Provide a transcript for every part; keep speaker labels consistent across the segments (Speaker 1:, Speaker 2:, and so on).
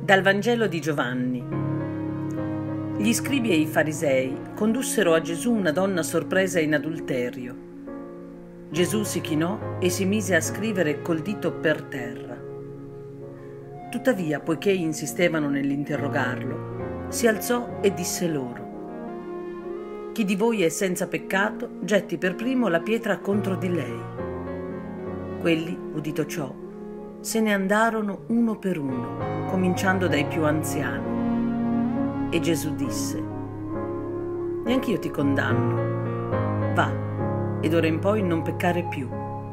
Speaker 1: Dal Vangelo di Giovanni. Gli scribi e i farisei condussero a Gesù una donna sorpresa in adulterio. Gesù si chinò e si mise a scrivere col dito per terra. Tuttavia, poiché insistevano nell'interrogarlo, si alzò e disse loro: «Chi di voi è senza peccato, getti per primo la pietra contro di lei». Quelli, udito ciò, se ne andarono uno per uno, cominciando dai più anziani. E Gesù disse: «Neanch'io ti condanno. Va, ed ora in poi non peccare più».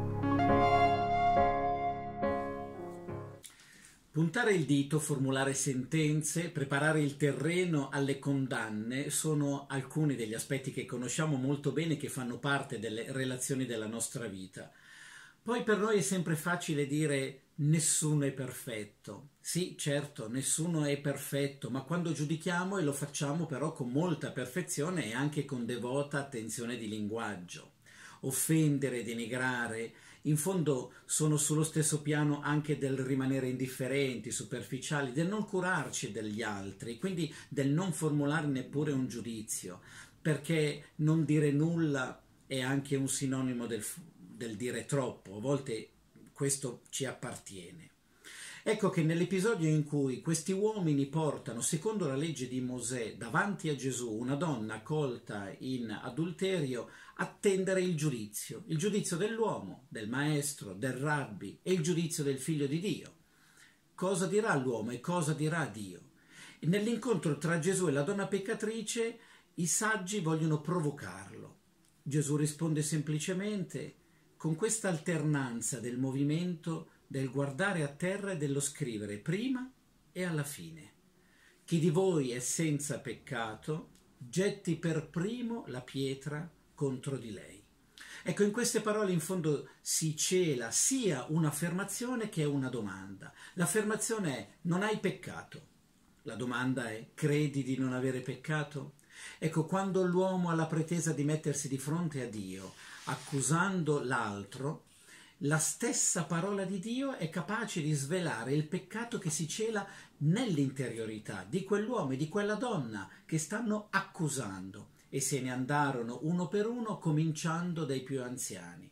Speaker 2: Puntare il dito, formulare sentenze, preparare il terreno alle condanne sono alcuni degli aspetti che conosciamo molto bene, che fanno parte delle relazioni della nostra vita. Poi per noi è sempre facile dire nessuno è perfetto. Sì, certo, nessuno è perfetto, ma quando giudichiamo, e lo facciamo però con molta perfezione e anche con devota attenzione di linguaggio. Offendere, denigrare, in fondo sono sullo stesso piano anche del rimanere indifferenti, superficiali, del non curarci degli altri, quindi del non formulare neppure un giudizio, perché non dire nulla è anche un sinonimo del dire troppo, a volte questo ci appartiene. Ecco che nell'episodio in cui questi uomini portano, secondo la legge di Mosè, davanti a Gesù una donna colta in adulterio, attendere il giudizio dell'uomo, del maestro, del rabbi e il giudizio del figlio di Dio. Cosa dirà l'uomo e cosa dirà Dio? E nell'incontro tra Gesù e la donna peccatrice, i saggi vogliono provocarlo. Gesù risponde semplicemente con questa alternanza del movimento, del guardare a terra e dello scrivere prima e alla fine. Chi di voi è senza peccato, getti per primo la pietra contro di lei. Ecco, in queste parole in fondo si cela sia un'affermazione che una domanda. L'affermazione è: non hai peccato. La domanda è: credi di non avere peccato? Ecco, quando l'uomo ha la pretesa di mettersi di fronte a Dio, accusando l'altro, la stessa parola di Dio è capace di svelare il peccato che si cela nell'interiorità di quell'uomo e di quella donna che stanno accusando, e se ne andarono uno per uno, cominciando dai più anziani.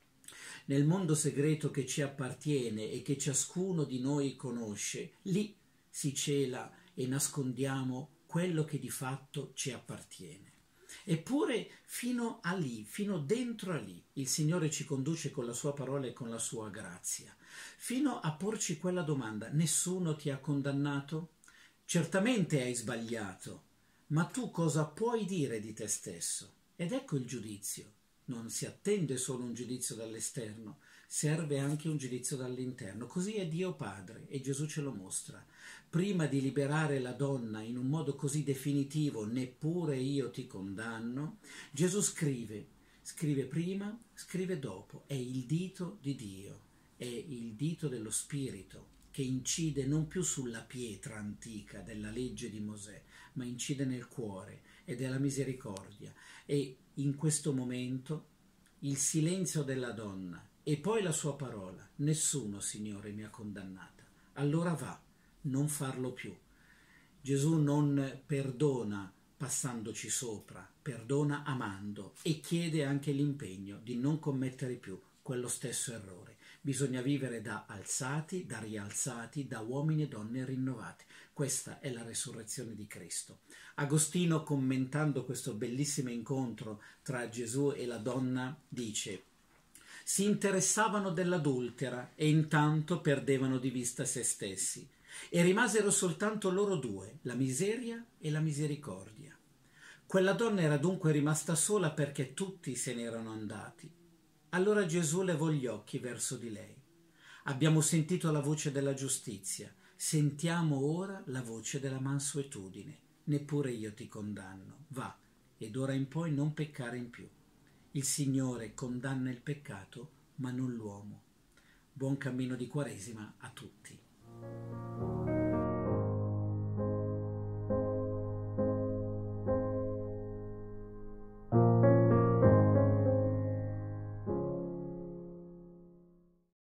Speaker 2: Nel mondo segreto che ci appartiene e che ciascuno di noi conosce, lì si cela e nascondiamo quello che di fatto ci appartiene. Eppure fino a lì, fino dentro a lì, il Signore ci conduce con la sua parola e con la sua grazia, fino a porci quella domanda: nessuno ti ha condannato? Certamente hai sbagliato, ma tu cosa puoi dire di te stesso? Ed ecco il giudizio. Non si attende solo un giudizio dall'esterno, serve anche un giudizio dall'interno. Così è Dio Padre, e Gesù ce lo mostra. Prima di liberare la donna in un modo così definitivo, neppure io ti condanno, Gesù scrive prima, scrive dopo. È il dito di Dio, è il dito dello Spirito che incide non più sulla pietra antica della legge di Mosè, ma incide nel cuore ed è la misericordia. E in questo momento il silenzio della donna e poi la sua parola: nessuno, Signore, mi ha condannata. Allora va, non farlo più. Gesù non perdona passandoci sopra, perdona amando, e chiede anche l'impegno di non commettere più quello stesso errore. Bisogna vivere da alzati, da rialzati, da uomini e donne rinnovati. Questa è la resurrezione di Cristo. Agostino, commentando questo bellissimo incontro tra Gesù e la donna, dice: si interessavano dell'adultera e intanto perdevano di vista se stessi, e rimasero soltanto loro due, la miseria e la misericordia. Quella donna era dunque rimasta sola perché tutti se ne erano andati. Allora Gesù levò gli occhi verso di lei. Abbiamo sentito la voce della giustizia, sentiamo ora la voce della mansuetudine. Neppure io ti condanno. Va, ed ora in poi non peccare in più. Il Signore condanna il peccato, ma non l'uomo. Buon cammino di Quaresima a tutti.